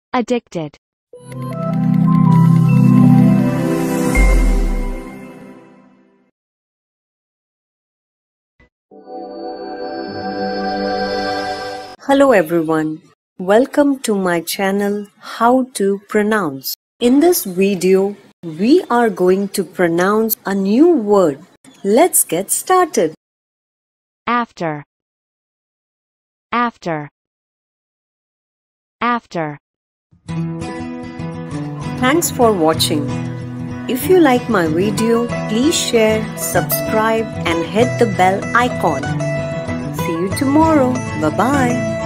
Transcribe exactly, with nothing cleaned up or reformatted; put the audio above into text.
Addicted. Hello everyone. Welcome to my channel How to Pronounce. In this video, we are going to pronounce a new word. Let's get started. After. After. After. Thanks for watching. If you like my video, please share, subscribe and hit the bell icon. See you tomorrow. Bye-bye.